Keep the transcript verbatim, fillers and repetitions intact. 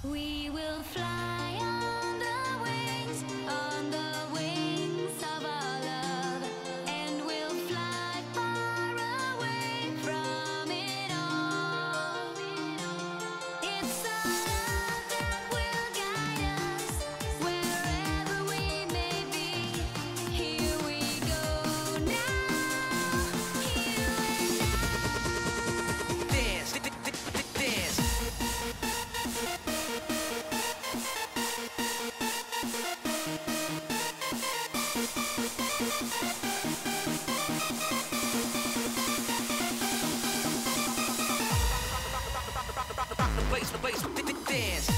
We will fly on the wings, on the wings of our love, and we'll fly far away from it all. It's our love that will guide us wherever we may be. Here we go now, you and I. Dance, d- d- d- dance. Rock the place, the place, dance.